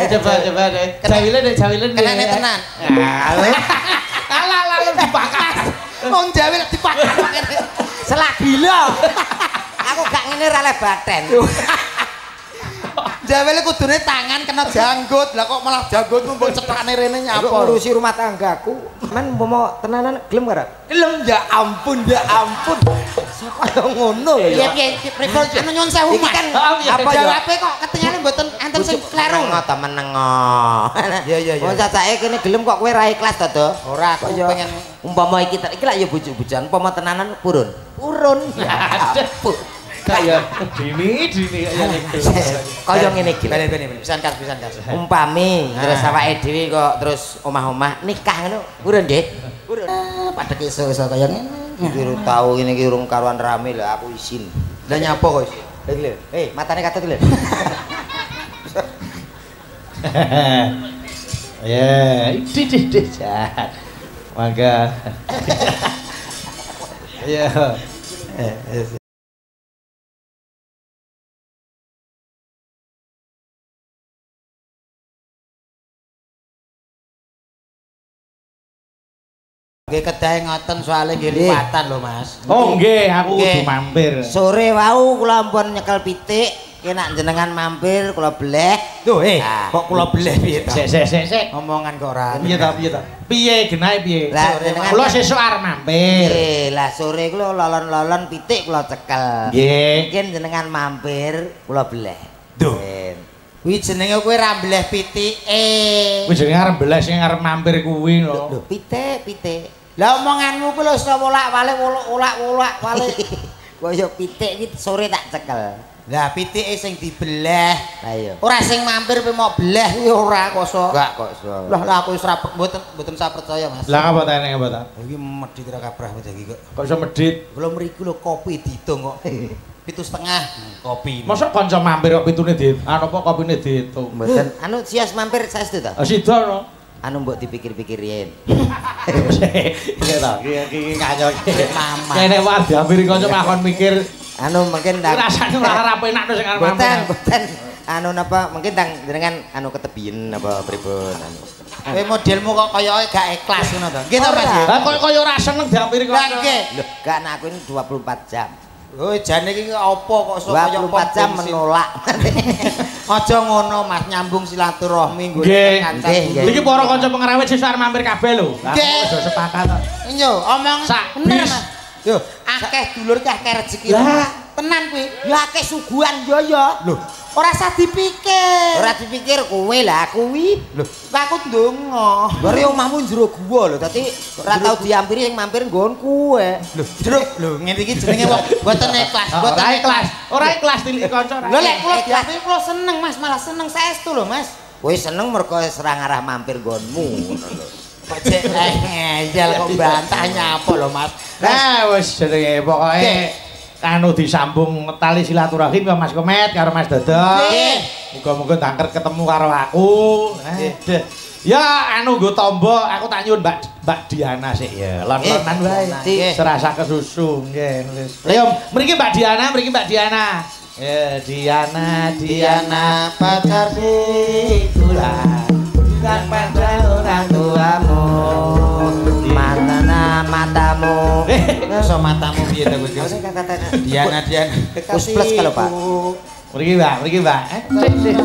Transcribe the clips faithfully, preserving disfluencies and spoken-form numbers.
Coba coba deh. Jawile deh, jawile deh. Kenane tenan. Alah alah lu dibakar. Wong Jawi lek dibakar. Selak gila. Aku gak ngene ra le baten. Jawile kudune tangan kena janggut. Lah kok malah janggutmu mbok cetakane rene nyapa. Ngurusi rumah tanggaku. Men umpama tenanan gelem ora? Gelem ya ampun ya ampun. Kaya ngono lho Piye ya. piye pripun anu nyuwun sewu Iki Mas. kan Apa jawabe kok ketinggalan mboten enten sing kleru. Menengo ta menengo. Iya iya iya. Wong cacake kene gelem kok kowe ra ikhlas to, Do? Ora aku Kaya pengen umpama iki iki lak ya bujuk-bujukan umpama tenanan purun. Purun. Kaya dini dini kaya gitu. Kaya ngene iki. bene bene pisan kas pisan kas. Umpami terus awake dhewe kok terus omah-omah nikah ngono. Purun nggih. Purun. Padha iso-iso kaya ngene. Iki tau ngene iki urung karuan rame lho aku izin. Lah nyapa kok isin? Lha iki lho. Eh, matane katut lho. Ya, ini deh deh jahat. Mangga. Ya. Nggih kedahe ngoten soalé nggih liwatan lho Mas. Oh nggih, aku Nggih. kudu mampir. Sore wau kula ampun nyekel pitik, kena jenengan mampir kula bleh. Duh, eh, Ah. kok kula beleh piye ta? Sik sik sik sik. Omongan kok ora. Piye ta piye ta? Piye genahe piye? Lah, Sore, jenengan Kula kan- sesuk arep mampir. Nggih, lah sore kula lolon-lolon pitik kula cekel. Nggih. Mungkin jenengan mampir kula bleh. Duh. Mungkin. Kuwi jenenge kowe ra beleh pitike. Wis jenenge arep belas sing arep mampir kuwi lho. Lho, pitik, pitik. Lah omonganmu kuwi lho iso wolak-walik wolak-wolak walik. Kaya pitik iki sore tak cekel. Lah pitike sing dibeleh. Lah iya. Ora sing mampir kowe mau beleh kuwi ora koso. Enggak kok so. Lah lah aku wis ra mboten mboten saya percaya Mas. Lah apa ta nek apa ta? Iki medhit ra kabrah iki kok. Kok iso medhit? Belum mriku lho kopi diitung kok. Pitu setengah kopi. Mosok kanca mampir kok pitune di anu apa kopine diitung. Mboten anu sias mampir saestu to? Ah sida no. Anu mbok dipikir-pikir yen. Iya ta, iki iki kanca iki. Mama. Kene wae diampiri kanca makon mikir Anu mungkin tak rasane ora arep enak sing arep Boten, mampir. boten. Anu napa mungkin tang jenengan anu ketebian apa pripun anu. Kowe modelmu kok kaya gak ikhlas ngono to. Nggih to Mas. Ora. Lah kok kaya ora seneng diampiri Lah kanca. nggih. Loh, gak ana aku ini dua puluh empat jam. Oh, jane iki apa kok iso dua kaya puluh empat jam bensin? menolak. Aja ngono Mas, nyambung silaturahmi nggo Nggih. kanca. Nggih, nggih. Iki para kanca pengarawit sesuk arep mampir kabeh lho. Lah Nggih. aja sepakat. Yo, omong Sak bener bis. Mas. Yo, akeh dulur akeh akeh rezeki. Lah. Tenan kuwi. Lah akeh suguhan yo yo. Loh, ora usah dipikir. Ora dipikir kowe lah kuwi. Loh, aku ndonga. Bare omahmu njero gua lho, dadi ora tau diampiri sing mampir nggon kowe. Loh, jeruk. Loh, ngene iki jenenge wong mboten ikhlas, mboten Ora ikhlas. Ora ikhlas tilik kanca. Lho lek kula diampiri kula seneng Mas, malah seneng saestu lho Mas. Kowe seneng mergo serang arah mampir nggonmu ngono lho. Kok cek ngeyel kok bantah nyapa lho Mas. Nah, wis jenenge pokoke anu disambung tali silaturahim ya Mas Komet karo Mas Dodok. Nggih. Muga-muga dangker ketemu karo aku. Eh, deh. Ya anu nggo tombo, aku tak nyuwun Mbak Mbak Diana sik ya. Lon-lonan wae. Nggih. Serasa kesusu nggih. Wis. Lha mriki Mbak Diana, mriki Mbak Diana. Ya Diana, Diana pacarku Itulah bukan pacar orang tuamu. Matana matamu. iso matamu piye ta Gus? Diana Diana. Kus plus kalau Pak. Mriki Mbak, mriki Mbak. Eh, sik sik.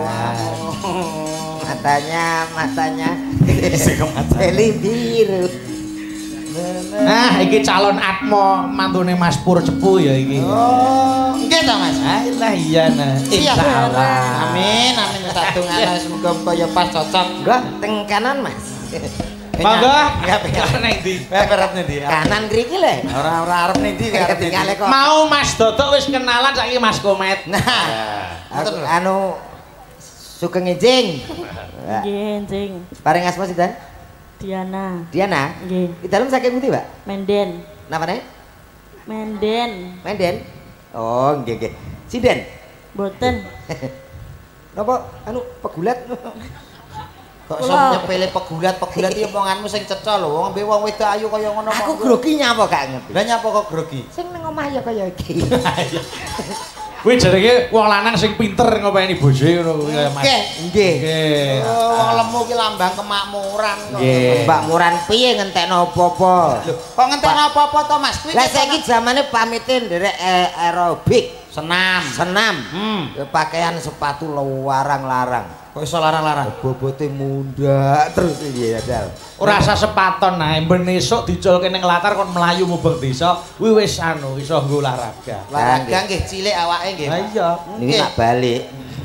Matanya, matanya. Beli biru. Nah, iki calon Atmo mantune Mas Pur Cepu ya iki. Oh, nggih ta Mas. Alah iya nah. Iya. Insyaallah. Amin, amin tak dongane semoga kaya pas cocok. Enggak, teng kanan Mas. Mangga. Enggak pengen Nang ndi? perat nih dia. Kanan griki le. Ora ora arep nih di arep nih. Tinggal kok. Mau Mas Dodok wis kenalan saiki Mas Komet. Nah, Aku, anu Sugeng Enjing. Nggih, Enjing. Paring asma sinten? Diana. Diana. Nggih. Di dalam saking pundi, Pak? Menden. Namanya? Menden. Menden. Oh, nggih nggih. Sinden. Boten. Napa anu pegulat? kok iso nyepele pegulat-pegulat iki omonganmu sing ceca lho. Wong ambe wong wedok ayu kaya ngono. Aku grogi nyapa gak ngerti. Lah nyapa kok grogi? Sing nang omah ya kaya iki. Kuwi jenenge wong lanang sing pinter ngopeni bojone ngono kuwi Mas. Nggih, nggih. Nggih. Oh, wong lemu ki lambang kemakmuran kok. Nggih. Mbakmuran piye ngentekno apa-apa? Lho, kok ngentekno apa-apa to Mas? Kuwi Lah saiki zamane pamitin nderek eh, aerobik, senam. senam. Hmm. Ya, pakaian sepatu larang-larang. Kok iso larang-larang? Bobote mundak terus iki ya, Dal. Ora usah sepaton nah, ben esuk diculke ning latar kon mlayu mubeng desa, kuwi wis anu iso nggo olahraga. Olahraga nggih cilik awake nggih. Ha iya. Niki nak balik.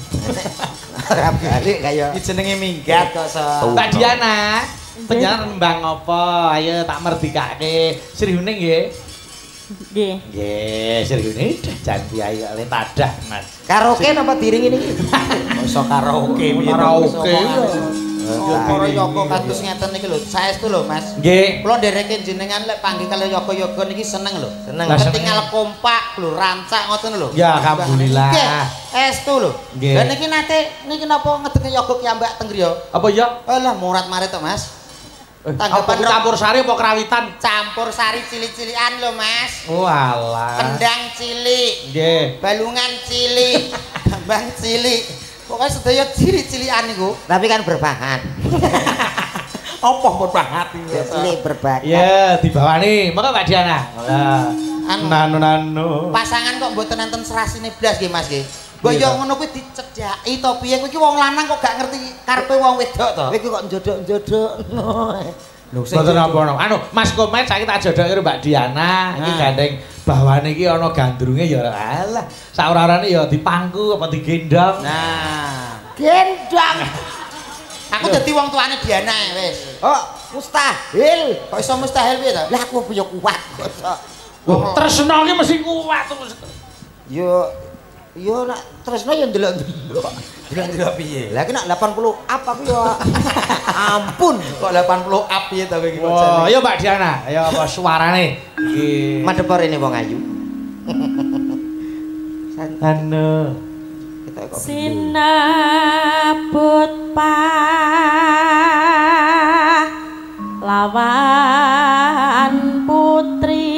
Ora balik kaya Iki jenenge minggat kok so. Mbak Diana, penjalan nembang apa? Ayo tak merdikake. Srihune nggih. Nggih. Nggih, srihune jan piye le tadah, Mas. karaoke napa diringi niki? Iso karaoke piye to? Karaoke. Oh, para Yoko kados ngeten niki lho, saestu lho Mas. Nggih. Kula ndereke jenengan lek panggih kali Yoko Yoga niki seneng lho. Seneng. Lah, seneng. Ketingal kompak lho, rancak ngoten lho. Ya, alhamdulillah. Nggih, estu lho. Nggih. Lah niki nate niki napa ngedenge Yoga kiambak teng griya? Apa ya? Alah murat marit to Mas. Apa Tanggapan campur sari apa kerawitan? Campur sari cilik-cilikan lho Mas. Walah. Kendang cilik, Nggih. balungan cilik, gambang cilik. Pokoknya sedaya cilik-cilikan niku. Tapi kan berbahan. Apa berbahat iki? Cilik berbakat. Ya, dibawani. Monggo Mbak Diana. Lah. Anu. Nanu nanu. Pasangan kok mboten enten serasine blas nggih Mas nggih. Mbok Iya, yo Pak. ngono kuwi dicedhaki to piye kowe iki wong lanang kok gak ngerti karepe wong wedok to. Kowe iki kok njodok-njodokno. Lho Mboten apa-apa. Anu, Mas Komet saiki tak jodoke karo Mbak Diana. Iki Nah. gandeng bawane iki ana gandrunge ya alah. Saurarane ya dipangku apa digendong. Nah, Gendang. aku dadi wong tuane Diana wis. Oh, mustahil. Kok iso mustahil piye to? Lah aku punya kuat kok. Wah, tresno ki mesti kuat. Yo yo nak tresno yo ndelok-ndelok. Delok-delok piye? Lah ki nak delapan puluh apa ku yo. Ampun. Kok delapan puluh up piye to kowe iki kok Wah, jane? ayo Mbak Diana. Ayo apa suarane? Iki. Madepor ini wong ayu. Anu. Kita kok Sinabut lawan putri.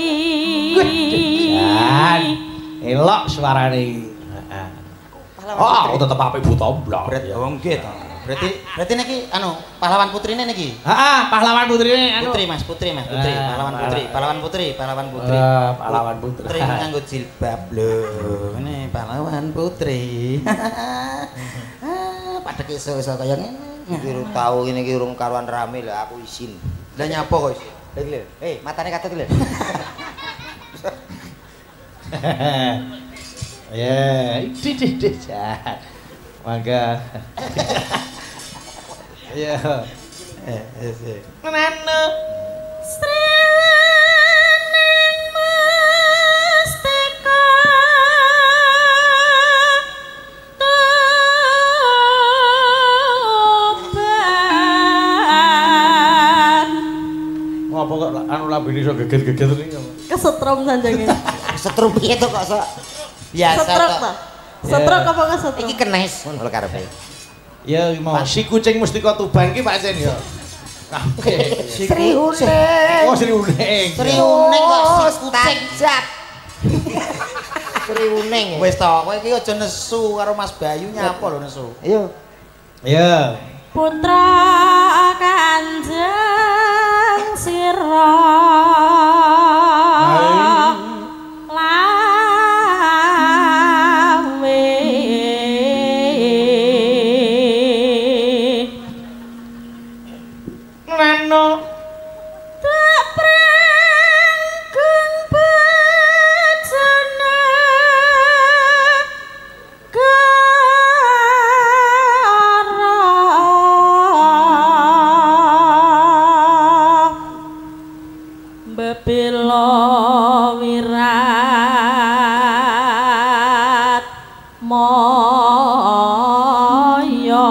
Jan. Elok suarane iki. Heeh. Oh, aku tetep apik Bu Tomblok. Berarti wong nggih to. Berarti berarti niki anu pahlawan putrine niki. Heeh, pahlawan putrine anu. Putri Mas, putri Mas, putri, Ah, pahlawan pala- putri, pahlawan putri, pahlawan putri. Eh, pahlawan putri. Putri nganggo jilbab lho. Ini pahlawan putri. Ah, padha iso-iso kaya ngene. iki urung tau ngene iki urung karuan rame lho aku izin. Lah nyapa kok iso? Lah iki lho. Eh, matane katut iki lho. Ya, iki dik dik Jan. Mangga. Ya. Eh, eh, eh. Nanu. Srening mustika tobat. Ngopo kok anu lambene iso geget-geget iki? Kesetrum sanjange. Setrum piye to kok sok. Biasa Setruk to. ta? Setruk apa kesetrum? Iki kenes ngono lho karepe. Ya mau si kucing Mustika Tuban ki Pak Sen ya. Oke. Sri Uning. Oh, Sri Uning. Sri Uning kok si kucing. Tajat. Sri Uning. Wis to, kowe iki aja nesu karo Mas Bayu nyapa lho nesu. Ayo. Ya. Putra Kanjeng Sira lawe Nanu. tak prengkun bejana karo bebelo wirat moyo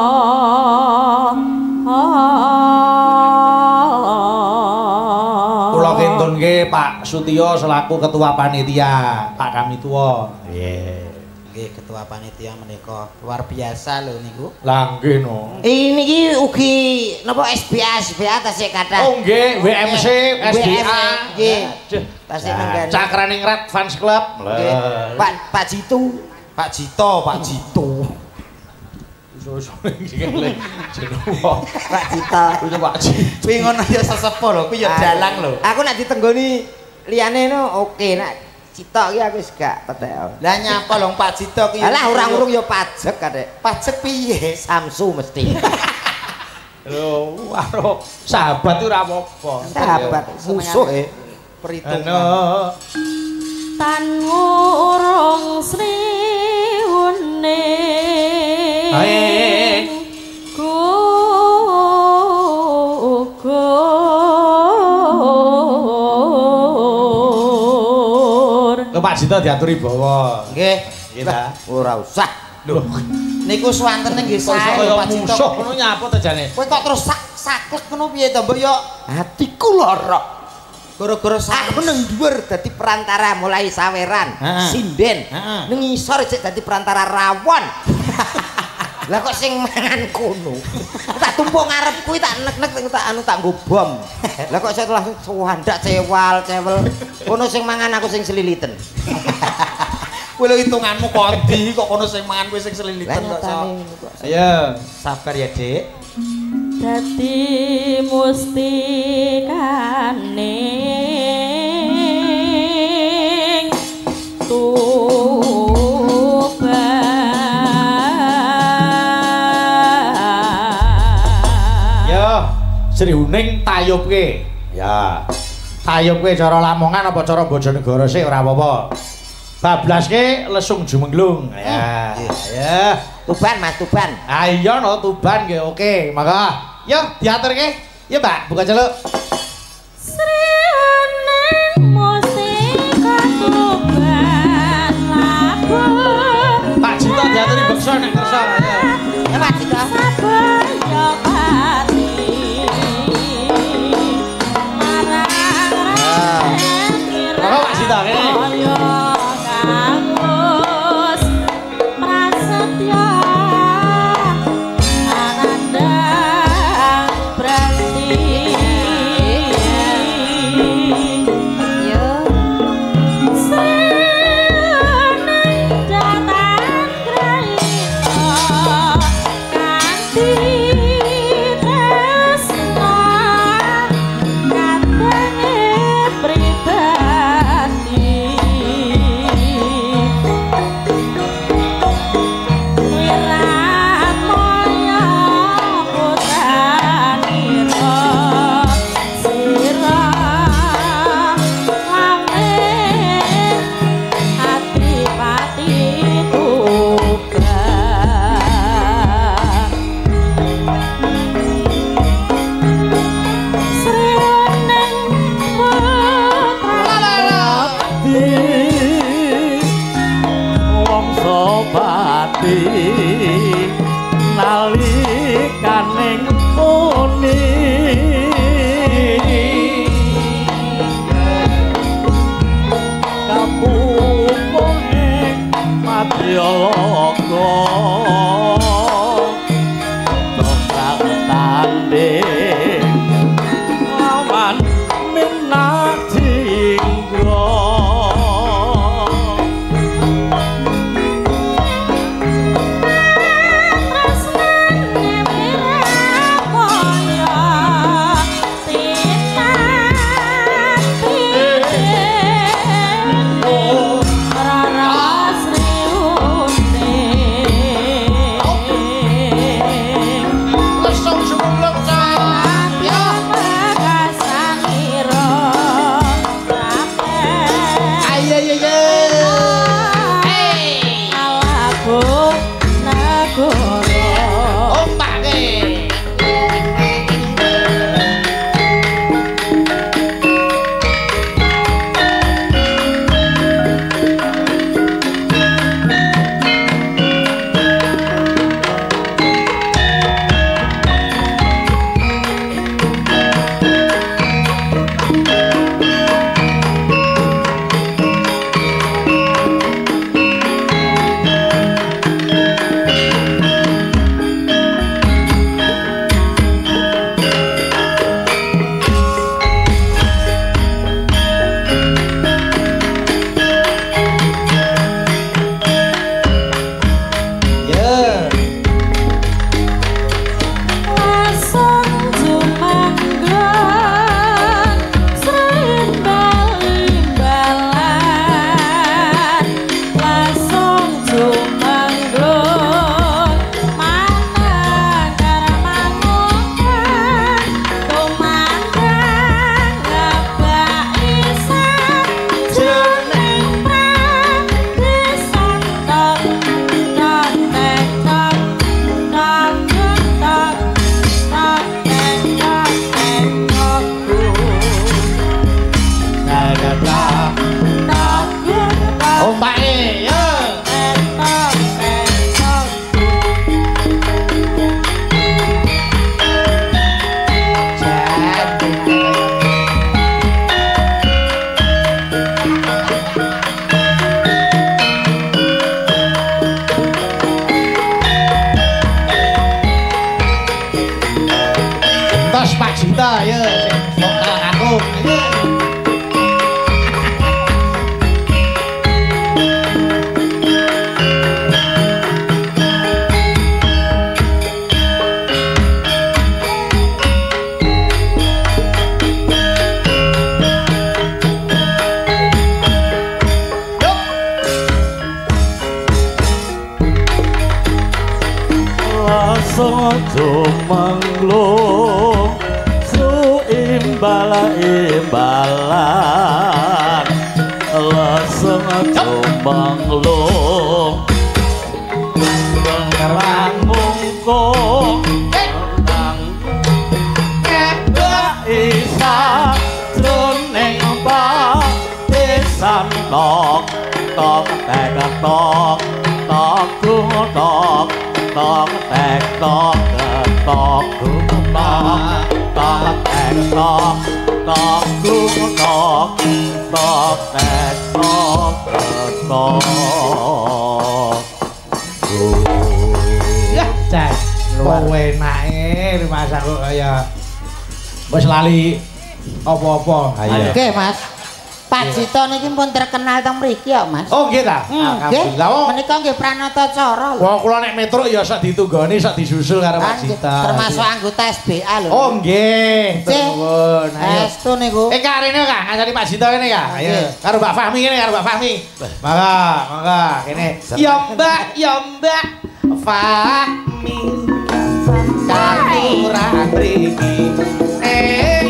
Kula kentunke Pak Sutio selaku ketua panitia, Pak kami tua. Nggih. Nggih ketua panitia menika luar biasa lho niku. Lah nggih no. Ini ki ugi napa S B A S B A tasik kathah. Oh nggih, W M C, S B A. Nggih. Tasik nenggane. Cakraningrat Fans Club. Nggih. Pak Pak Jitu, Pak Jito, Pak Jito. Iso-iso jenenge jeneng. Pak Jito. Kuwi Pak Jitu. Kuwi ngono ya sesepo lho, kuwi ya dalang lho. Aku nek ditenggoni liyane no oke nek Cita iki aku wis gak petek. Lah nyapa lho Pak Jito ki. Alah urang-urung ya pajek kadek. Pajek piye? Samsu mesti. Lho, karo sahabat itu ora apa-apa. Sahabat musuh e perhitungan. Tan urung sriwune. Ae. Pak Jito diaturi bawa. Nggih. Nggih ta. Ora usah. Lho, Niku swanten nggih sae kaya Pak Jito. musuh ngono nyapa to jane? Kowe kok terus sak saklek ngono piye to, Mbok yo? Hatiku lara. Gara-gara Aku nang dhuwur dadi perantara mulai saweran, Heeh. sinden. Heeh. Ning ngisor cek dadi perantara rawon. Lah kok sing mangan kono. Tak tumpuk ngarep kuwi tak nek-nek tak anu tak nggo bom. Lah kok saya langsung suwandak cewal cewel. Kono sing mangan aku sing seliliten. kowe lho hitunganmu kondi kok kono sing mangan kowe sing selilitan kok. Ayo. Sabar ya, Dik. Dadi mustikaning Tuban. Yo, Sri Huning tayubke. Ya. Tayubke cara Lamongan apa cara Bojonegoro sih ora apa-apa. Bablaske lesung jumenglung. Ya. Ya. Tuban Mas Tuban. Ah iya no Tuban nggih oke. Maka yo diaturke. Ya Mbak, buka celuk. Sri Huning mustika Tuban lagu. Pak Jito diaturi beksa nek kersa. Ya. Ya Pak Jito. Sabaya pati. Marang Maka Pak Jito kene. Kaya kamus prasetya anandang berarti. Yo. Seneng datang grayita kanthi tresna katenge pribadi. Wirat moyo putranira sira langit Adipati Tuban. Sri Huning putra wong pati nalikaning muni kapupune madyalaga dokter tanding lawan minat jinggo tresnane wirat moyo tinati Rara Sri Huning Lesung jumenglung. Bos Pak Jito ayo sing vokal ngaku. Sojo menglung su imbala imbalan laseng aja menglung ngerang mungkung nang kebak isa jroning patisan tok tok tek tok tok tok tok tek tok tok tok tok tek tok tok tok tok tek tok tok ya cek kowe enake dimasakku kaya wis lali apa-apa ayo oke Mas Pak Jito niki pun terkenal teng mriki ya Mas. Oh nggih ta? Alhamdulillah. Oh menika nggih pranata cara lho. Wong kula nek metruk ya sak ditunggoni sak disusul karo Pak Jito. Termasuk anggota S B A lho. Oh nggih. Nuwun. Ayo. Estu niku. Eh karene kok ngancani Pak Jito kene ya. Ayo. Karo Mbak Fahmi kene karo Mbak Fahmi. Mangga, mangga kene. Ya Mbak, ya Mbak Fahmi. Katuran mriki. Eh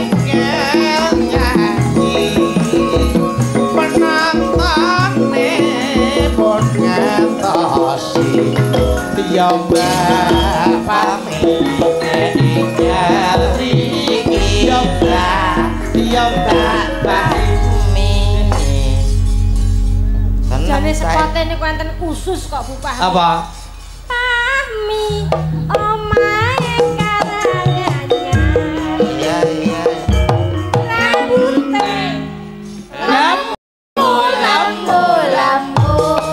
ya Mbak Fahmi ingat iki ya Mbak ya Mbak Fahmi jane sepote niku enten khusus kok Bu Fahmi apa Fahmi omahe karangan iya iya rambute lampu lampu lampu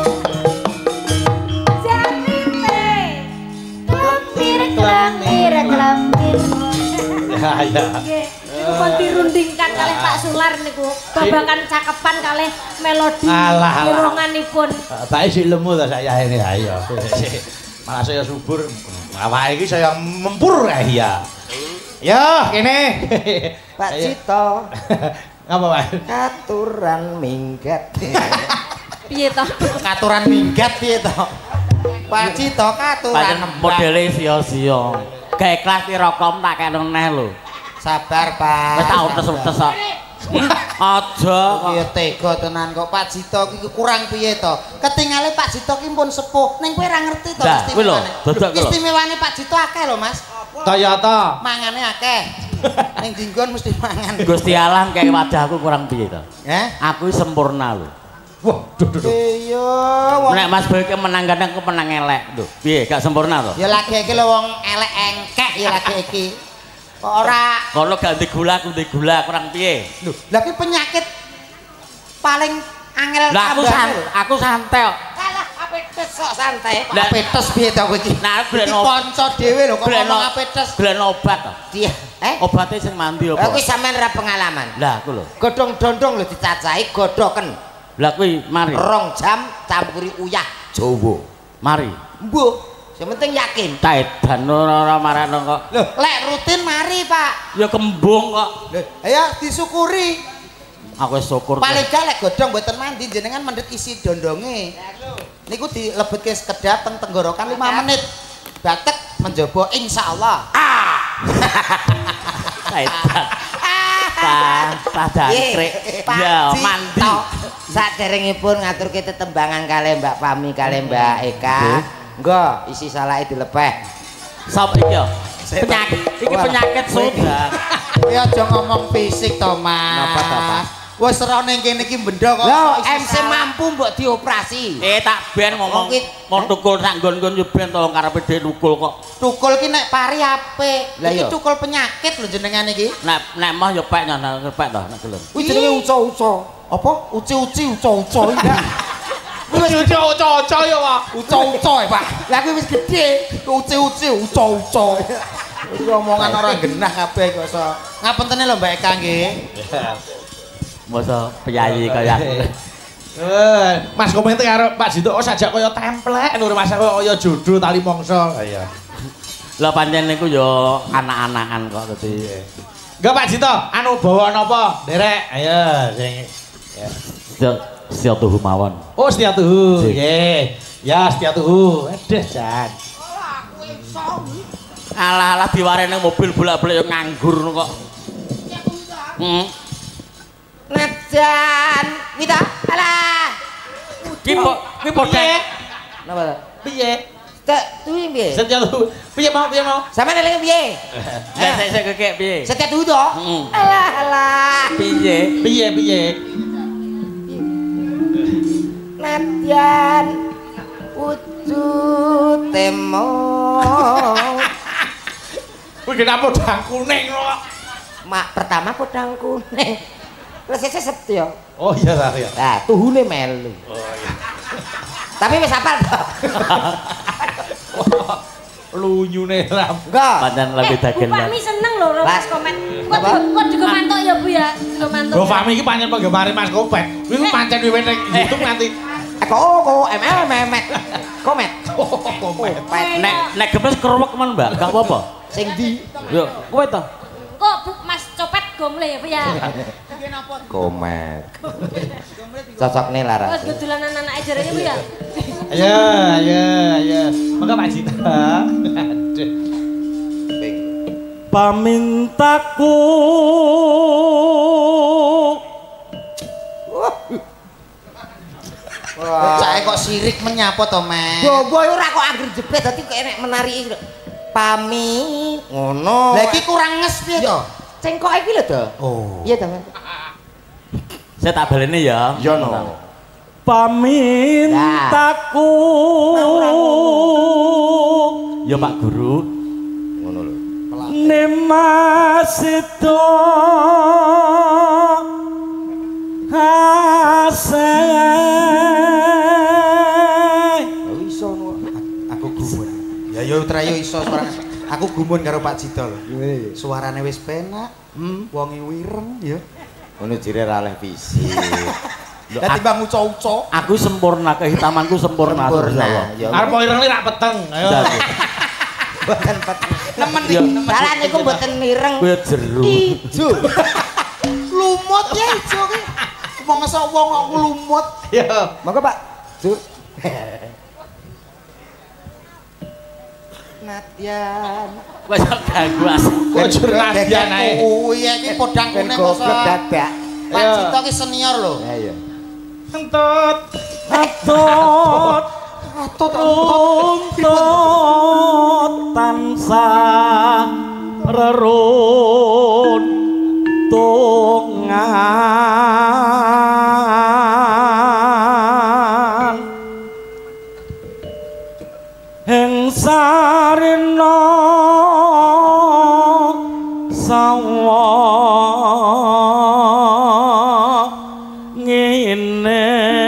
ya ya niku pun dirundingkan kalih Pak Sular niku babakan cakepan kalih melodi ironganipun bae sik lemu ta saya ini ayo malah saya subur awake iki saya mempur ya ya kene Pak Jito ngapa Pak katuran minggat piye to katuran minggat piye to Pak Jito katuran modele sia-sia gawe kelas Tirokom tak kene neh lho. Sabar, Pak. Wis tak utes-utes kok. Aja kok ya tega tenan kok Pak Jito iki kurang piye to? Ketingale Pak Jito ki pun sepuh. Ning kowe ora ngerti to istimewane. Istimewane Pak Jito akeh lho, Mas. Toyota. Mangane akeh. Ning dinggon mesti mangan. Gusti Allah kayak wadahku kurang piye to? Heh? Aku sempurna lho. Wah, duh duh duh. Iya, nek Mas Boy ki menang kadang aku menang elek. Lho, piye gak sempurna to? Ya lagi iki lho wong elek engkek ya lagi iki. Kok ora kono gak ndek gula, aku ndek gula kurang piye? Lho, lha ki penyakit paling angel lah aku san aku santai kok. Kalah apetes kok santai. Apetes piye to kowe iki? Nah, aku golek kanca dhewe lho kok ngomong apetes. Golek obat to. Iya, eh? Obate sing mandi apa? Aku sampean ra pengalaman. Lah aku lho. Godhong dondong lho dicacahi godhoken. Lah kuwi mari. Rong jam campuri uyah Jawa. Mari. Mbuh, sing penting yakin. Taedan ora marano kok. Lho, lek rutin mari, Pak. Ya kembung kok. Lho, ayo disyukuri. Aku wis syukur. Paling gak lek godhong mboten mandi jenengan mendhet isi dondonge. Niku dilebetke sekedap teng tenggorokan lima menit. Batek menjaba insyaallah. Ah. Taedan. Ah, padangkrik. Ya mandi. Saderengipun ngaturke tetembangan kalih Mbak Fahmi kalih Mbak Eka. Nggo isi salahe dilepeh. Sop iki yo. Penyakit iki penyakit sudah. Kowe aja ngomong fisik to, Mas. Napa to, Pak? Wis ora ning kene iki benda kok. Lho, M C mampu mbok dioperasi. Eh tak ben ngomong mau tukul sak nggon-nggon yo ben to karepe dhewe tukul kok. Tukul ki nek pari apik. Iki tukul penyakit lho jenengan iki. Nek nek mah yo pek nang pek to nek gelem. Kuwi jenenge uca-uca. Apa? Uci-uci uca-uca iki. Uci-uci uca-uca ya, Pak. Uca-uca, Pak. Lah kuwi wis gedhe. Uci-uci uca-uca. Iki omongan orang genah kabeh kok iso. Ngapentene lho Mbak Eka nggih. Masa piyayi kaya aku. Eh, Mas komente karo Pak Jito oh sajak kaya templek nur Mas kaya jodoh tali mangsa. Iya. Lah pancen niku ya anak-anakan kok dadi. Enggak Pak Jito, anu bawa napa? Derek. Ayo sing ya. Setia tuhu mawon. Oh, setia tuhu. Nggih. Ya, setia tuhu. Aduh, Jan. Alah-alah diwarene mobil bolak-balik yo nganggur kok. Heeh. Najan, Wita, alah. Ki kok ki podhe. Napa to? Piye? Setia tuhu piye? Setia tuhu. Piye mau, piye mau? Sampeyan eling piye? Lah sik sik kekek piye? Setia tuhu to? Heeh. Alah, alah. Piye? Piye, piye? Najan wujud temo. Kuwi kenapa podang kuning kok? Mak pertama podang kuning. Terus sesuk Setya. Oh iya ta ya. Nah, tuhune melu. Oh iya. Tapi wis hafal to. Lunyune ram. Enggak. Pancen lebih dagel. Bu Fahmi seneng lho Mas Komet. Kok kok juga mantuk ya Bu ya? Juga mantuk. Bu Fahmi iki pancen penggemar Mas Kopet. Kuwi pancen wiwit ning YouTube nganti Ko ko em em memet. Komet. Kopet. Nek nek gepes kerwek men, Mbak. Gak apa-apa. Sing di Yo, kowe to. Kok Bu Mas Copet gomle ya Bu ya? Komet. Cocokne Kok laras. gedulanan anak ajarane Bu ya? Ayo, ayo, ayo. Maka Pak Jito. Aduh. Pamintaku Cake kok sirik menyapa to, Mek? Bobo ora kok anggere jebret dadi kok enek menari pami ngono. Lah iki kurang nges piye to? Cengkok iki lho to. Oh. Iya to. saya tak baleni ya. Yo no. Pamintaku. Ya Pak Guru. Ngono lho. Nemasito haseh. Iso no. Aku gumun. Ya yo trayo iso suarane. Aku gumun karo Pak Jito lho. Suarane wis penak, hmm, wonge wireng ya. Ngono jire ra oleh fisik. Lah timbang uco-uco. Aku sempurna, kehitamanku sempurna. Sempurna. Ya. Arep ireng rak peteng. Ayo. Mboten peteng. Nemen Ya. iki, nemen. Dalan niku mboten mireng. Kuwi jero. Ijo. Lumut ya ijo ki. Wong masa wong kok lumut. Ya. Monggo Pak. Dur. Nadyan. Wes ganggu asik. Kok jurnadian ae. Kuwi iki podang kuning Goblok masa. dadak. Pak Jito ki senior lho. Ya ya. Entut. Atut Atut Untut tansah reruntungan ing sarina sawa ngene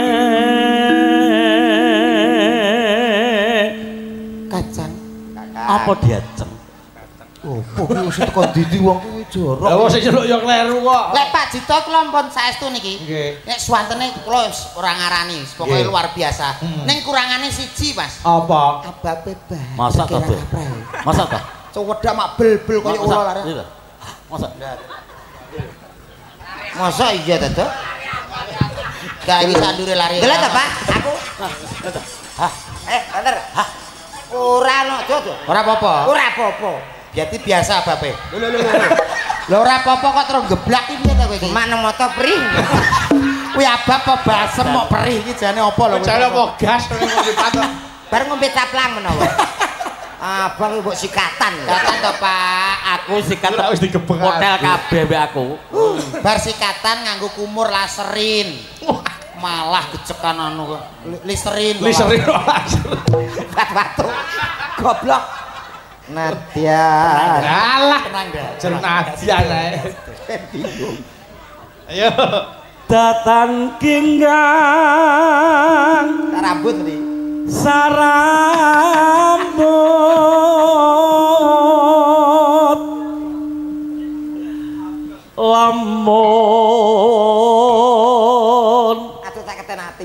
kacang. apa diacem Opo kuwi wis teko ndi wong kuwi jorok. Lah wong sing nyeluk yo kleru kok. Lek Pak Jito kula mpun saestu niki. Nggih. Nek swantene kula wis ora ngarani, pokoke Nggih. luar biasa. Ning kurangane siji, Mas. Apa? Abape bah. Masak to, Bro? Masak to? Cowedhak mak bel-bel kaya Masak. ula lare. Iya. Masak. Masa iya to, Dok? Gak iki sandure lari. Delok to, Pak? Aku. Hah. Eh, bener. Hah. Ora no, Dok. Ora apa-apa. Ora apa-apa. Berarti biasa abape. Lho lho lho. Lho ora apa-apa kok terus geblak iki piye to kowe iki? Mak nang moto pri. Kuwi abab apa basem mok perih iki jane apa lho? Jane apa gas ning patok. Bareng ngombe caplang menawa. Abang mbok sikatan. Katan to, Pak. Aku sikat Ora wis digebek. hotel kabeh mbek aku. Bar sikatan nganggo kumur laserin. Malah gecekan anu kok. Listerin. kok. Liserin. Batu. Goblok. Nadyan. Alah. Tenang dah. Jurnadian ae. Ayo. Datan kinggang Rambut nih. sarambut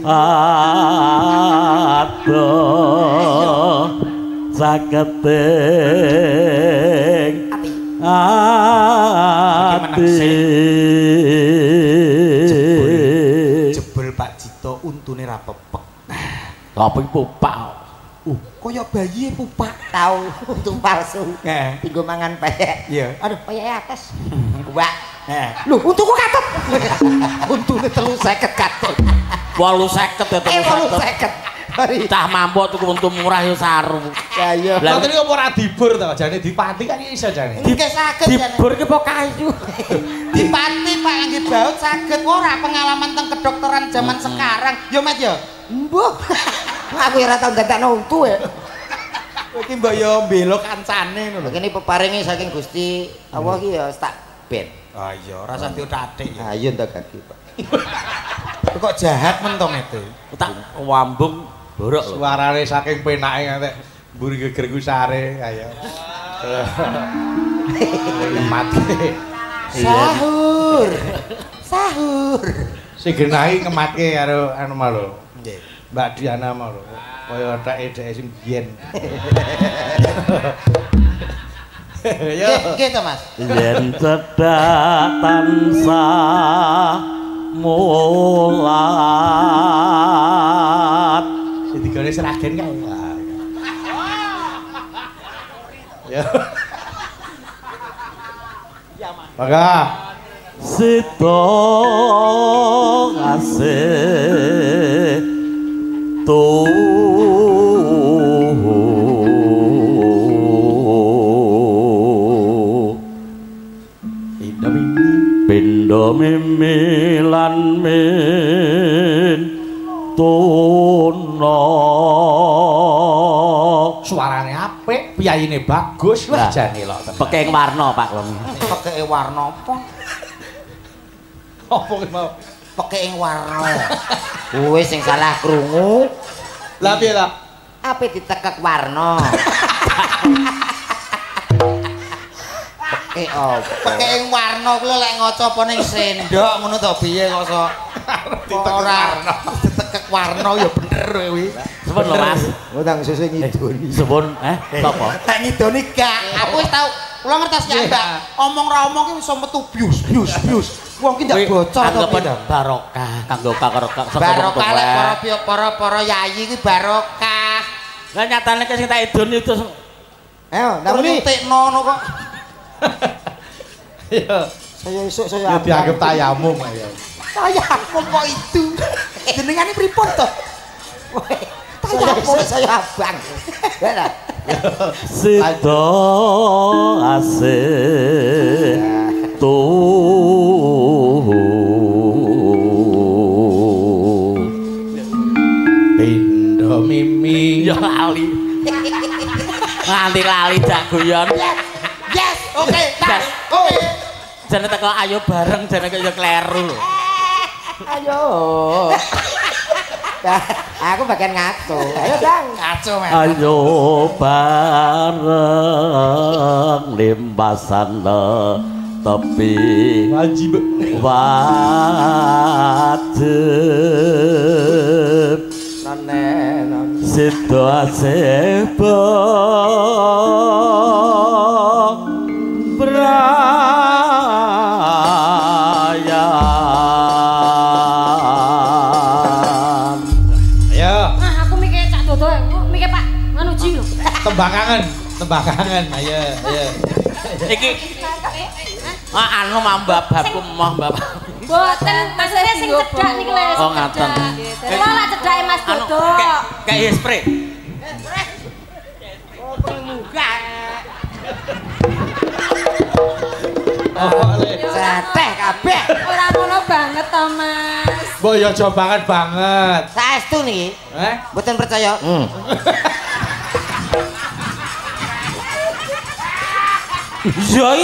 adoh saketing ati jebul Pak Cito untune ra pepek kopi pupak uh kaya bayi pupak tahu untung palsu heeh tinggo mangan peyek iya aduh peyek atas kuwak heeh lho untungku katut untune telu seket katut wolu seket ya eh wolu seket cah mampu tuku untung murah ya saru ya iya lha tadi opo ora dibur to jane dipati kan iso jane nggih saged dibur ki apa kayu dipati Pak nggih baut saged ora pengalaman teng kedokteran zaman sekarang yo Mat yo mbuh aku ora tau ndadakno untu ya iki mbok yo mbelok kancane ngono lho kene peparinge saking Gusti Allah ki ya tak ben ah iya rasa diotatik ya ayo ndak kaki Pak kok jahat mentong itu tak wambung borok lho suarane saking penake ngantek mburi gegerku sare ayo mati sahur sahur sing genahi ngematke karo anu malo nggih Mbak Diana malo kaya othake dhek sing biyen yo nggih to Mas yen cedhak tansah mulat sing digone Seragen kae ya maka sito ngasih tuh Pindo mimi lan min tuna suarane apik piyayine bagus wah jane lho pekeng warna Pak Long pekeke warna apa opo ki mau pekeke warna kowe sing salah krungu lah piye ta ape ditekek warna pekeke apa pekeke warna kuwi lek ngaca apa ning sendok ngono to piye kok sok ora ditekek warna ya bener kuwi sepun lho Mas utang susu ngidoni sepun eh sapa tak ngidoni gak aku wis tau kula ngertos ya Mbak omong ra omong ki iso metu bius bius bius wong ki ndak bocor to piye barokah kanggo karo barokah lek para para para yayi ki barokah lah nyatane sing tak idoni itu ayo ndak muni tekno ngono kok ya saya esuk saya ya dianggap tayamum ya tayamum kok itu jenengane pripun to tayamum saya abang ya sito asih tuh pindo mimi ya lali nganti lali jak guyon yes oke Jas. oke jane teko ayo bareng jane kaya kleru lho ayo aku bagian ngaco ayo dang ngaco men ayo bareng limpasan tepi wajib wajib nonen situasi berayan ayo Nah, aku mikir cak dodo, mikir Pak nganu ji lho. tembang kangen tembang kangen ayo ayo iki ah anu mbak-babku mah mbak Boten maksudnya sing cedhak niki lho. oh ngaten Kula lak cedhake Mas anu Dodo. kayak kayak spray Seteh kabeh. Ora ngono banget to, Mas. mbok ya aja banget banget Saestu niki. eh Mboten percaya. Hmm. Yoi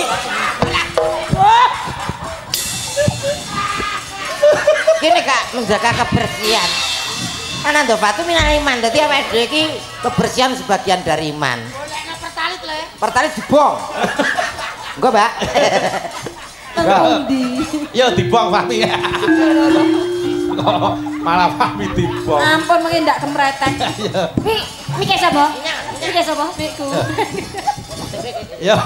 Kene Kak menjaga kebersihan. Kan ando fatu minal iman. Dadi awake dhewe iki kebersihan sebagian dari iman. Golekno pertalit le. Pertalit dibong. Engko, Mbak. Enggak. Yo dibuang Fati. Malah pamit tiba. Ampun mungkin ndak kemretek. Mi, mikir sapa? Mikir sapa? Miku. Yo.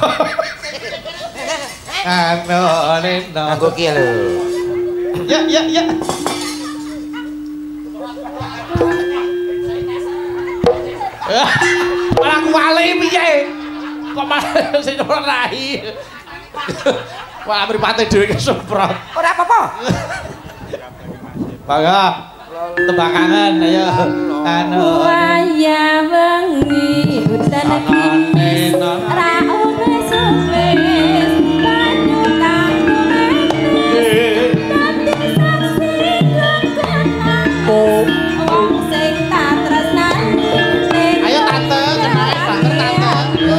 Anu neno. Aku ki lho. Ya ya ya. Malah kuali piye? Kok malah sing rai. Wah, mripate dhewe kesemprot. Ora apa-apa. Bangga. Tembang kangen ayo. Anu. Waya wengi udan kimis ra wis wis banyu kanggo menes dadi saksi kanggo wong sing tak tresnani. Ayo tante, kenal tante tante.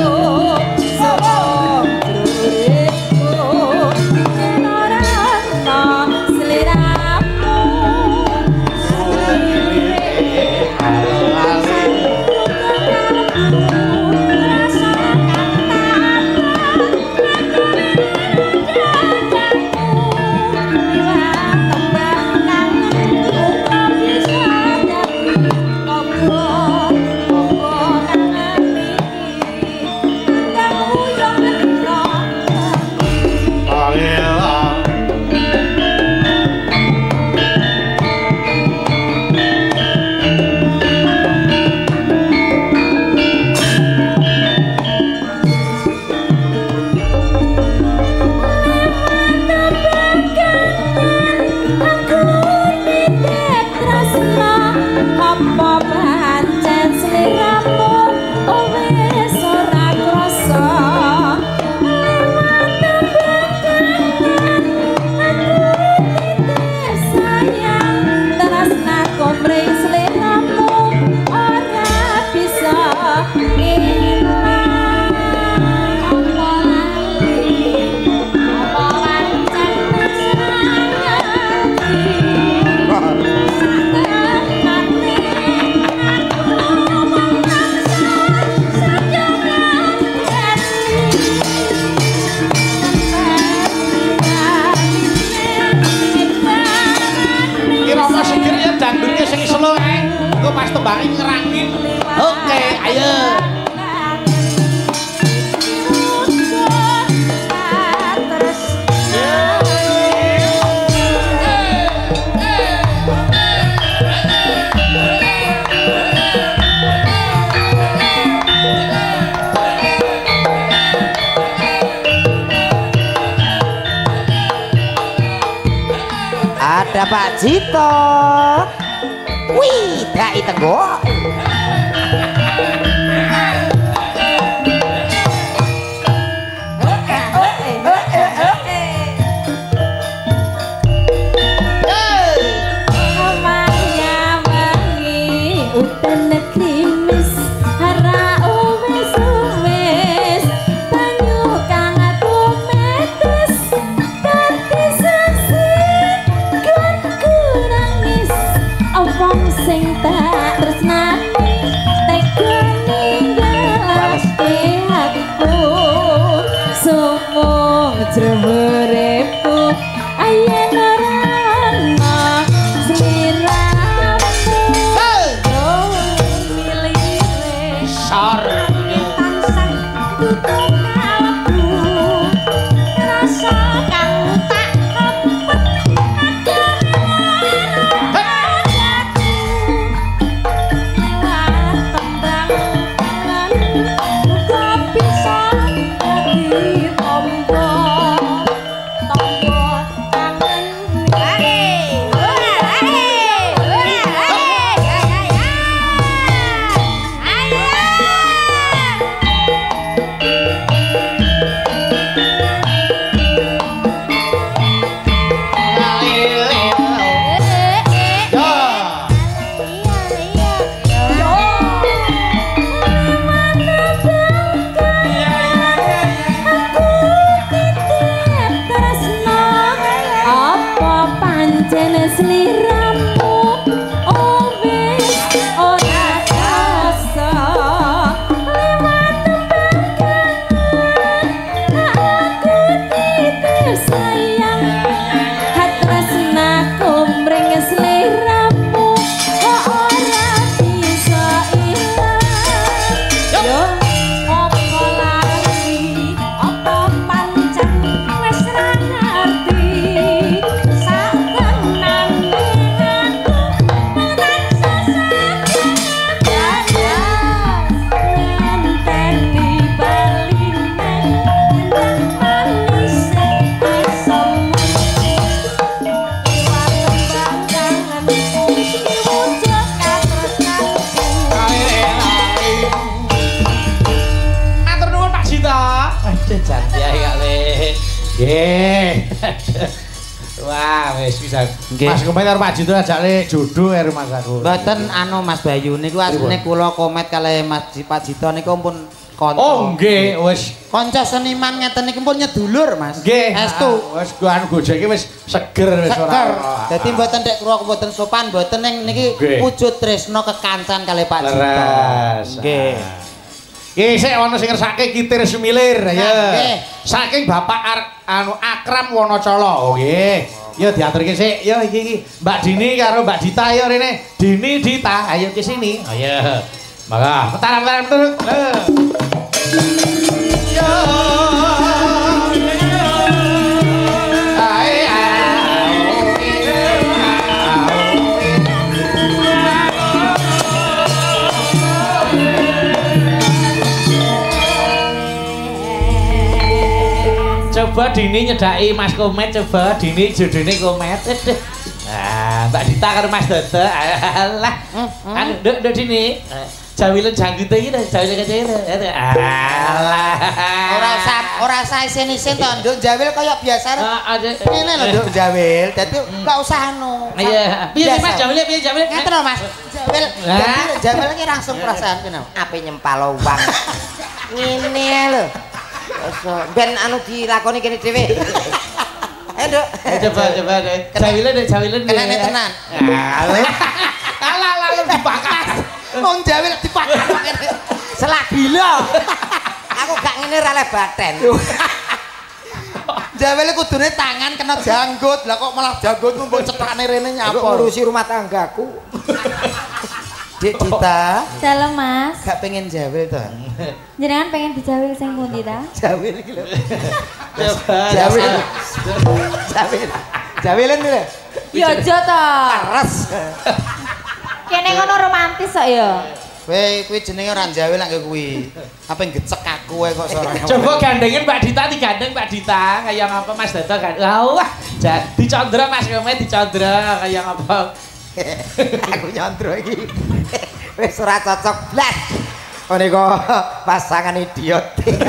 Pas tembangnya ngerangin. Oke, ayo. Ada Pak Jito. Wih, dai tenggok. Jemuriku ayen orana sliramu oh milih sar tansah tutup kalbu rasa kang tak kepet adaku lewat tembangan muga bisa dadi tombo tombo kangen Nggih. Wah, wis bisa. Mas Komet karo Pak Jito ajake jodoh karo Mas aku. Mboten anu Mas Bayu niku asline kula Komet kalih Mas Pak Jito niku pun kanca. Oh, nggih, wis Kanca seniman ngeten niki pun nyedulur, Mas. nggih. Estu. Wis anu gojeke wis seger wis ora. Dadi mboten nek kula mboten sopan mboten ning niki wujud tresno kekancan kalih Pak Jito. Leres. Nggih. Nggih, sik ana sing ngersake kitir semilir ya. Nggih. Saking Bapak Ar, anu Akram Wonocolo. Oh nggih. Ya diaturke sik. Ya iki iki Mbak Dini karo Mbak Dita ya rene. Dini Dita, ayo ke sini. Ayo. Maka, bentar-bentar bentar. Yo. Coba Dini nyedaki Mas Komet, coba Dini jodone Komet. Nah, Mbak Dita karo Mas Dodo. Alah. Anu nduk nduk Dini. Jawilen janggute iki to, jawilen kecil. Alah. Ora usah ora usah isin-isin to, nduk jawil kaya biasa. Heeh. Ngene lho nduk jawil. Dadi enggak usah anu. Iya. Piye Mas jawile piye jawile? Ngeten lho Mas. Jawil. Dadi jawil iki langsung perasaan kene. Ape nyempal uang. Ngene lho. Ben anu dilakoni kene dhewe. Ayo, Nduk. Coba coba deh. Jawile deh, jawile deh. Kenane tenan. Alah, alah lu dipakas. Wong jawil dipakas kene. Selagi lho. Aku gak ngene ra le baten. Jawile kudune tangan kena janggut. Lah kok malah janggutmu mbok cetakane rene nyapa. Ngurusi rumah tanggaku. Dik Dita. Dalam Mas. Gak pengen jawil to. Jenengan pengen dijawil sing pundi ta? Jawil iki lho. Coba. Jawil. Jawil. Jawilen lho. Ya aja to. Pares. Kene ngono romantis kok ya. Kowe kuwi jenenge ora jawil nek kuwi. Apa ngecek aku wae kok sore. Coba gandengin Mbak Dita, digandeng Mbak Dita kayak ngapa Mas Dodo kan. Wah, dicondro Mas Komet dicondro kayak ngapa. Aku nyontro iki. Wis ora cocok blas. Menika pasangan idiot.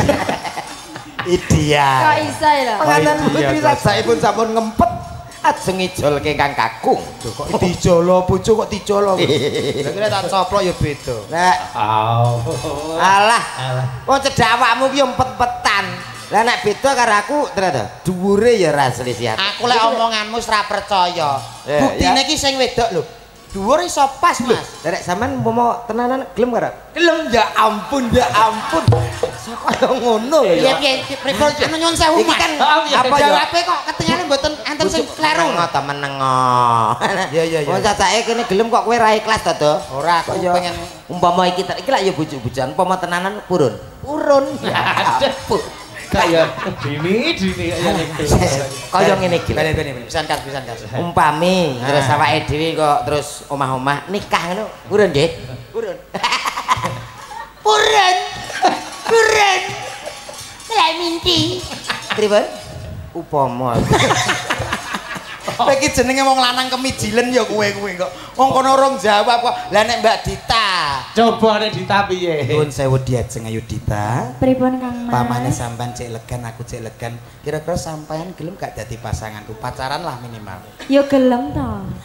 Idiot. Kok iso ya lho? Penganten putri saipun sampun ngempet ajeng ijolke Kang Kakung. Kok dijolo bojo kok dijolo. Lah kira tak coplok ya beda. Lah, alah. Wong cedhak awakmu ki empet-empetan. Lah nek beda karo aku ternyata dhuwure ya ra selisih. Aku lek omonganmu ora percaya. Buktine iki sing wedok lho. Dhuwur iso pas, Mas. Derek sampean umpama tenanan gelem karo? Gelem ya ampun, ya ampun. Kaya ngono lho ya. Piye piye pripun anu nyuwun sewu, Mas. Kan apa jawabe kok ketinggalan mboten enten sing kleru. Menengo ta menengo. Iya iya iya. Wong cacake kene gelem kok kowe ra ikhlas to, Do? Ora, aku pengen umpama iki iki lak ya bojo-bojoan, umpama tenanan purun. Purun. Aduh. Kaya Dini, Dini kaya gitu. Kaya ngene iki. Bene-bene, pisan kas, pisan kas. Umpami terus awake dhewe kok terus omah-omah nikah ngono. Purun nggih? Purun. Purun. Purun. Lah mimpi. Pripun? Upama. Kowe iki jenenge wong lanang kemijilen ya kowe kowe kok. Wong kono urung jawab kok. Lah nek Mbak Dita. Coba nek Dita piye? Nuwun sewu diajeng ayu Dita. Pripun Kang Mas? Pamane sampean cek legan aku cek legan. Kira-kira sampean gelem gak dadi pasanganku? Pacaran lah minimal. Ya gelem to.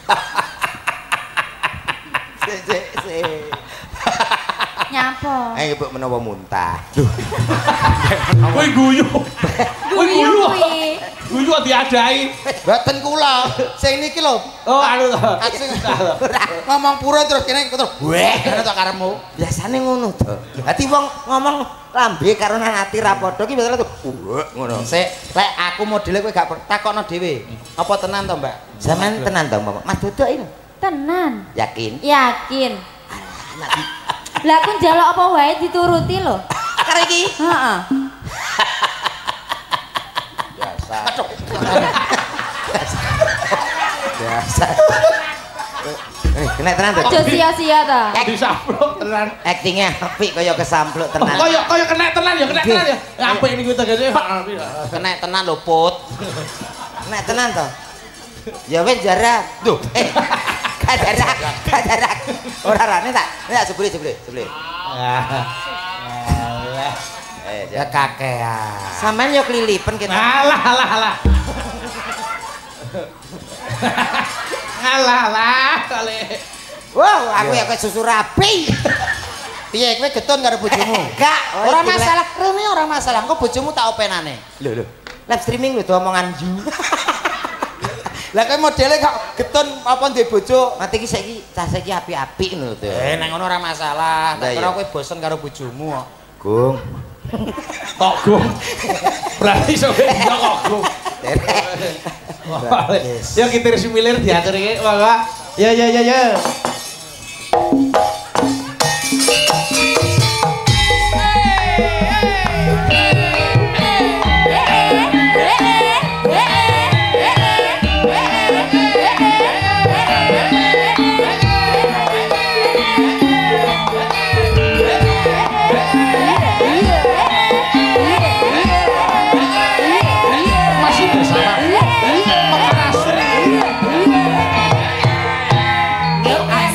Sik sik sik. Nyapa? Eh mbok menawa muntah. Kowe guyu. Kowe guyu. kuwi. Guyu diadai. Mboten kula. Sing niki lho. Oh anu to. Ngomong pura terus kene terus. Weh, ngono to karepmu. Biasane ngono to. Dadi wong ngomong lambe karo nang ati ra padha ki biasane tuh. Ngono. Sik, lek aku modele kowe gak takokno dhewe. Apa tenan to, Mbak? Sampeyan tenan to, Mbak? Mas Dodok iki. Tenan. Yakin? Yakin. Lah aku njaluk apa wae dituruti lho. Karo iki? Heeh. Biasa. Aduh. Biasa. Eh, kena tenan to. Aja sia-sia to. Disampluk tenan. Aktingnya apik kaya kesampluk tenan. Kaya kaya kena tenan ya, kena tenan ya. Apik niku tegese. Kena tenan lho, Put. Kena tenan to. Ya wis jarak. Duh. Eh. Jarak, jarak. Ora rane tak. Nek sebule sebule, sebule. Alah. Ya kakean. Sampeyan yo klilipen kita. Alah alah alah. Alah alah kali. Wow, aku ya kayak susu rapi. Piye kowe getun karo bojomu? Enggak, ora masalah. Rene ora masalah. Engko bojomu tak openane. Lho lho. Live streaming lho omongan ju. Lah kowe modele kok getun apa duwe bojo? Mati iki saiki cah saiki apik-apik ngono to. Eh, nek ngono ora masalah. Tak kira kowe bosen karo bojomu kok. Gung. Kok gung. Berarti sok iya kok gung. Yo kita resi milir diatur iki, Pak. Ya ya ya ya. Ayo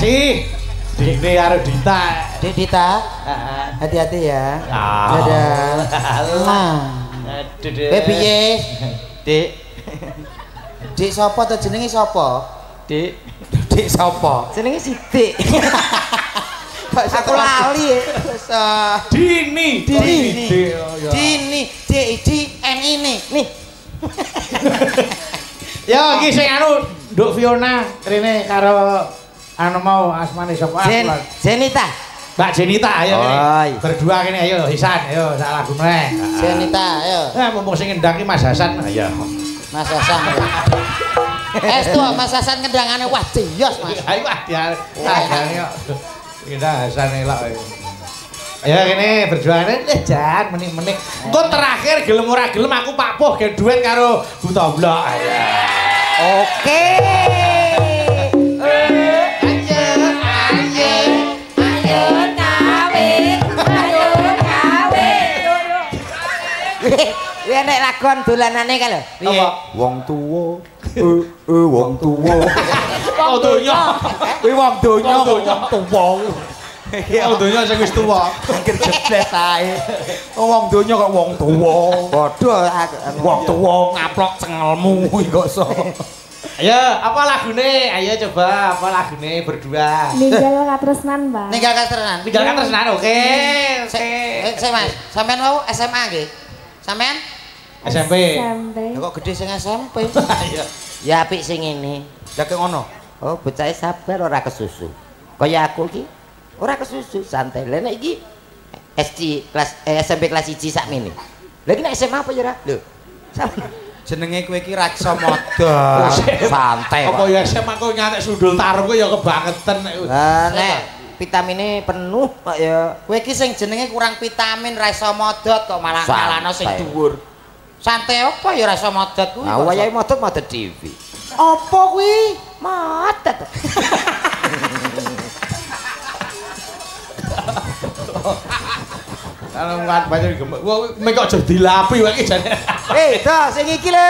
kasih. Dini karo Dita. Dik Dita. Heeh. Hati-hati ya. Ah. Dadah. Nah. Aduh. Kowe piye? Dik. Dik sapa to jenenge sapa? Dik. Dik sapa? Jenenge Sidik. Aku lali. Dini. Dini. Dini. D I D N ini. Nih. Ya iki sing anu Nduk Fiona rene karo anu mau asmane sapa? Jen, Jenita. Mbak Jenita ayo Oh, kene. Berdua kene ayo Hisan ayo sak lagu meneh. Jenita ayo. Eh mumpung sing ngendang ki Mas Hasan ayo. Mas Hasan. Estu Mas Hasan ngendangane wah jiyos Mas. Ayo wah dia tanggane kok. Kita Hasan elok. Ayo kene berjuangane eh jan menik-menik. Engko terakhir gelem ora gelem aku Pak Poh ge duet karo Buta Blok. Ayo. Oke. Kuwi nek lagon dolanane ka lho. Piye? Wong tuwa. Eh eh wong tuwa. Wong donya. Kuwi wong donya Wong donya. wong tuwa. Wong donya sing wis tuwa. Angger jeblet ae. Wong donya kok wong tuwa. Padha Wong tuwa ngaplok cengelmu kok iso. Ayo, apa lagune? Ayo coba, apa lagune berdua? Ninggal katresnan, Mbak. ninggal katresnan. Tinggalkan tresnan, oke. Oke. Eh, saya Mas, sampean mau S M A nggih? Sampean? S M P. S M P. Ya kok gede sing S M P. Ayo. Ya apik sing ngene. Ya kek ngono. Oh, bocah sabar ora kesusu. Kaya aku iki ora kesusu, santai. Lah nek iki S D kelas eh, S M P kelas satu sakmene. Lah iki nek S M A apa ya, Ra? Lho. Jenenge kowe iki Raksa Moda. Santai. Apa ya S M A kok nyantek sundul taruh kok ya kebangetan nek. Lah nek vitamine penuh kok ya. Kowe iki sing jenenge kurang vitamin ra iso modot kok malah kalano sing dhuwur. Santai apa ya ra iso modot kuwi? Nah, wayahe modot modot T V. Apa kuwi? Modot. Kalau ngat banyak gemek. Wah, mek kok aja dilapi wae iki jane. Eh, dah sing iki lho.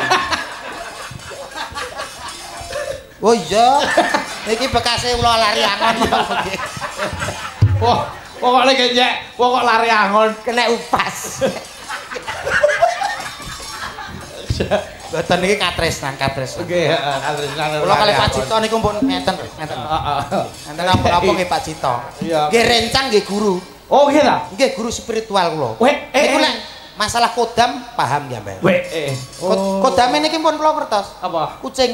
Oh iya. Iki bekase ula lari angon. Wah, kok lek nyek, kok lari angon Kena upas. Boten iki katresnan, katresnan. Oke, heeh, katresnan. Kula kali Pak Cito niku mpun ngeten, ngeten. Heeh. Enten apa-apa nggih Pak Cito. Iya. Nggih rencang nggih guru. Oh, nggih ta? Nggih guru spiritual kula. Weh, eh, Niku eh. nek masalah kodam paham ya, Mbak. Weh, eh. Ko- Kodame niki pun kula ngertos. Apa? Kucing.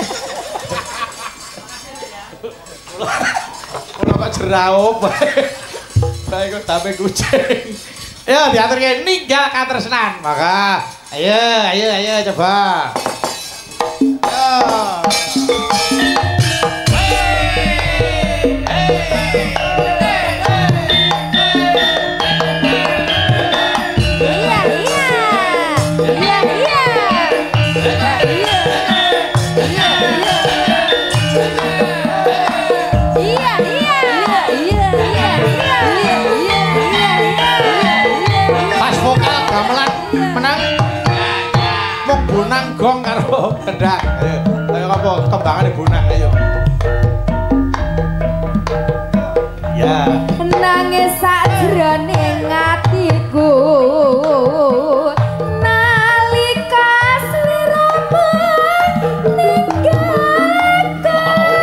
Kula kok jeraup. Bae kok tape kucing. Ya, diaturke ninggal katresnan. Maka, ayo, ayo, ayo coba. Yo. Iya, iya. Iya, iya. Iya, iya. Iya, iya. Iya, iya. Iya, iya. Iya, iya. Pas vokal gamelan menang. Mung bonang gong karo kendang. Ayo, ayo apa kembangane bonang ayo. Ya. Nangis sajroning atiku nalika sliramu ninggalku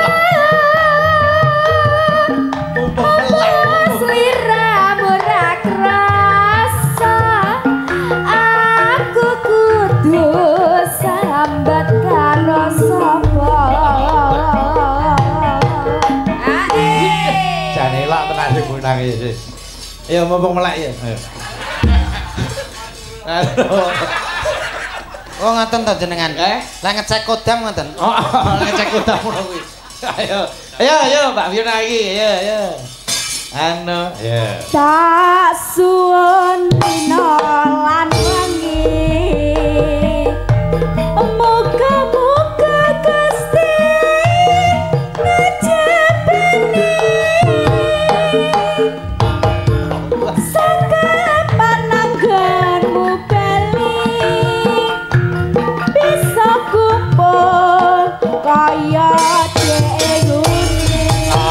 sliramu ra krasa aku kudu sambat karo sapa. Jane elak tenan sing bonang iki. Ayo mumpung melek ya. Ayo. Aduh. Oh ngoten to jenengan. Eh? Lah ngecek kodam ngoten. Oh, ngecek utang ngono kuwi. Ayo. Ayo, ayo Mbak Fiona iki. Ayo, ayo. Anu, ya. Tak suwun dina lan wengi muga-muga Gusti ngajabani saka pananggonmu bali bisa kumpul kaya dhewe ngene.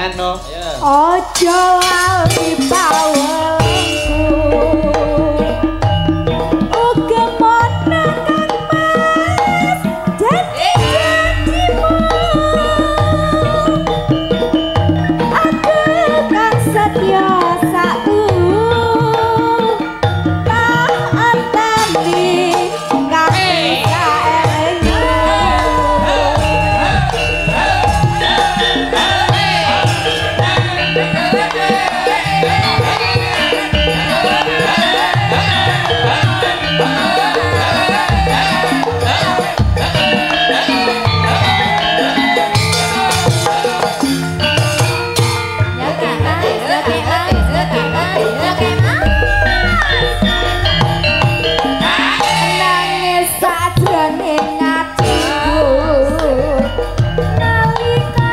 anu. Ojo lali pawengku. Uga mono kang mas janji-janjimu. Aku kang setia saku. Tak anteni kasih saengu. Nangis sajroning atiku nalika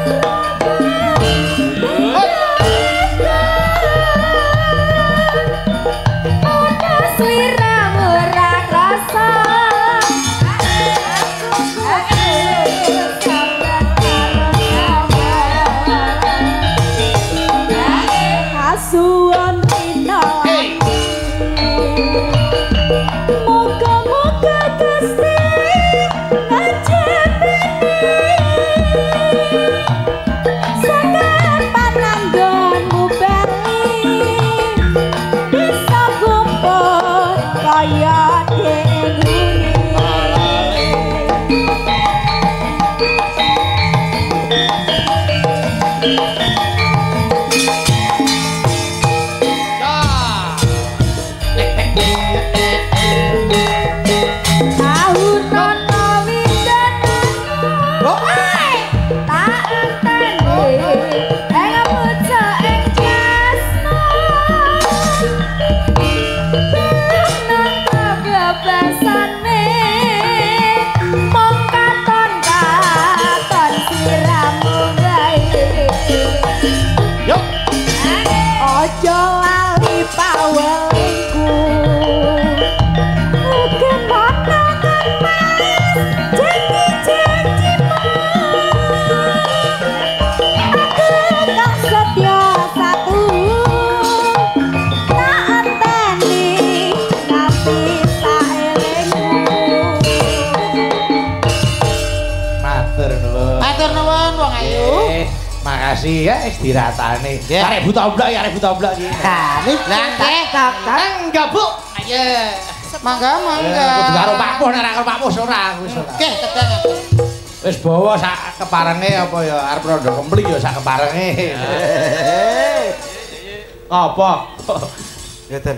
ana sliramu ra krasa Asuhan pinang Moga-moga Gusti ngajeni Sakan pananggonmu beni bisa kumpul kaya denguni Ojo lali pawengku Uga mono kang mas janji-janjimu Aku kang setia satu Tak anteni nganti saelengku Matur nuwun. Matur nuwun wong ayu. Eh, makasih ya istiratane. Nggih. Arek buta oblak ya arek buta oblak iki. Nah, niki Lah nggih. Enggak, Bu. Ayo. Mangga mangga. Kudu karo Pakmu nek ora karo Pakmu ora wis ora. Nggih, tetep. Wis bawa sak keparenge apa ya arep rondo kemplik ya sak keparenge. Apa? Ngeten.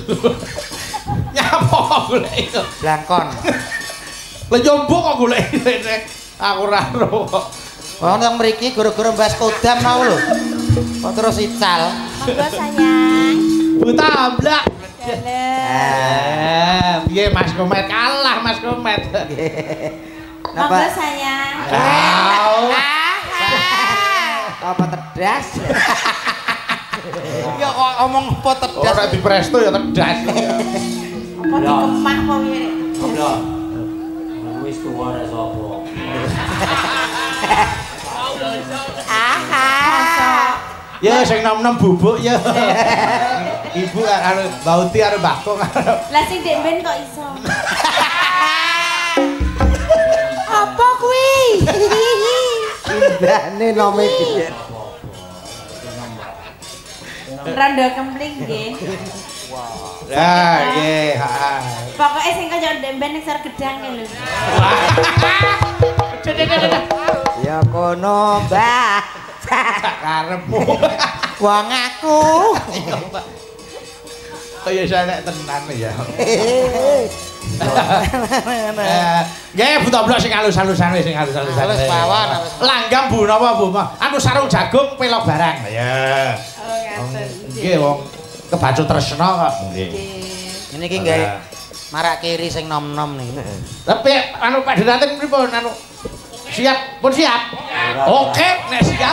Nyapa kok golek itu? Blangkon. Lah jombo kok golek ini. Aku ora ro kok. Wong nang mriki gara-gara mbas kodam mau lho. Kok terus ical. Monggo sayang Buta oblak. Dalem Eh, piye Mas Komet kalah Mas Komet. Monggo sayang Au. Apa tedas? Ya kok omong apa tedas? Ora di presto ya tedas. Apa dikemah apa piye Goblok. Wis tuwa ra sapa. Ya sing nom-nom bubuk ya. Ibu karo Bauti karo Mbak Kong. Lah sing ndek mben kok iso Apa kuwi? Indane nome piye? Randa kempling nggih. Ya, nggih, heeh. Pokoke sing kaya ndek mben ning sar gedang lho. Ya kono, Mbah. Karepmu. Wong aku. Kaya sanek tenan ya. Eh, nggih buta blok sing halus-halusane sing halus-halusane. Halus pawon, halus. Langgam Bu napa Bu? Anu sarung jagung pelok barang. Ya. Oh, ngaten. Nggih wong kebacut tresna kok. Nggih. Ini ki nggae marak kiri sing nom-nom niki. Tapi anu Pak Diratin pripun anu? Siap, pun siap. Oke, nek siap.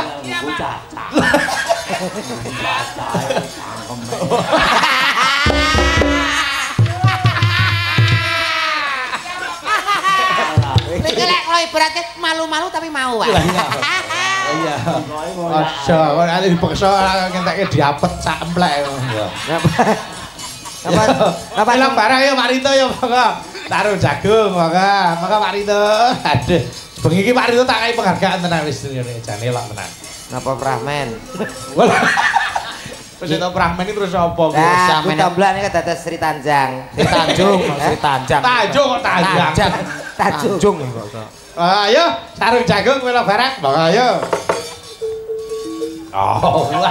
Niki lek kalau ibaratnya malu-malu tapi mau wae. Iya. Aja, kok nanti dipaksa ngentekke diapet sak emplek. Apa? Apa lah barang ya Marito ya monggo. Taruh jagung monggo. Monggo Marito. Aduh. Bengi iki Marito tak kai penghargaan tenan wis ngene jane lak tenan. Napa Prahmen? Terus itu Prahmen itu terus apa? Nah, kuwi tomblak niki dados Sri Tanjang. Sri Tanjung, Sri Tanjang. Tanjung kok Tanjang. Tanjung. Ayo, taruh jagung melo barang. Monggo ayo. Oh, wah.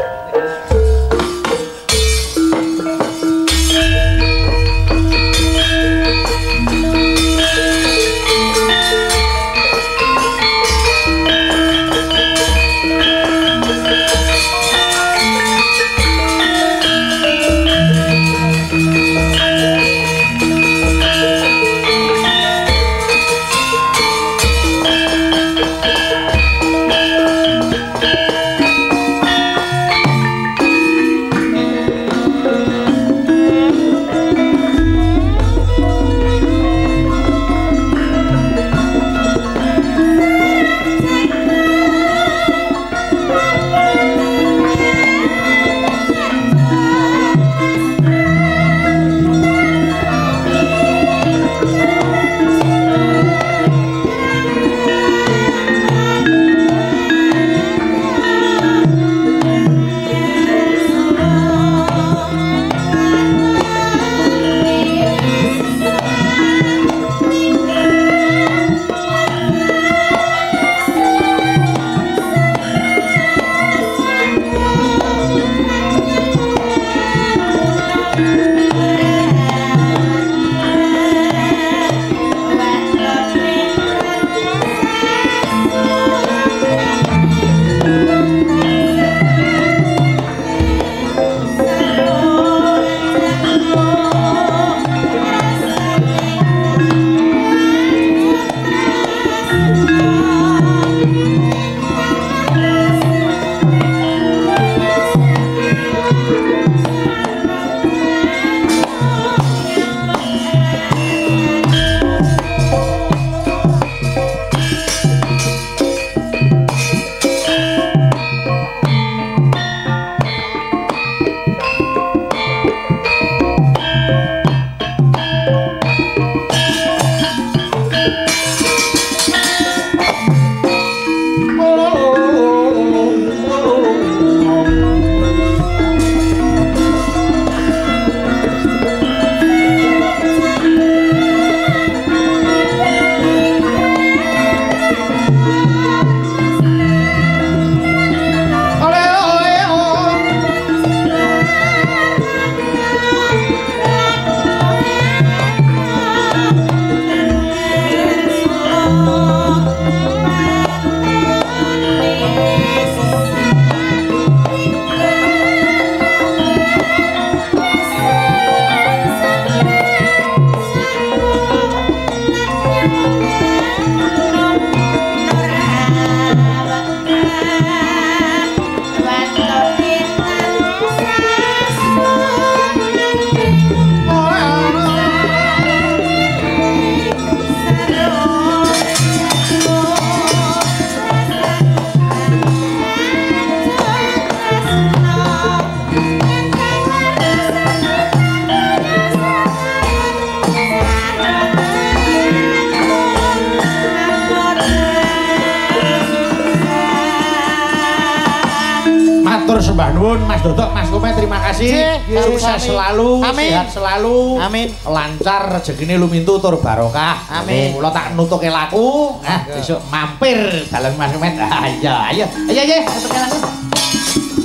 Mbah nuwun Mas Dodok, Mas Kumet, terima kasih. Sukses selalu, sehat selalu. Amin. Lancar rezekine lumintu tur barokah. Amin. Kula tak nutuke laku, nah besok mampir dalan Mas Kumet. Ayo, ayo. Ayo, ayo.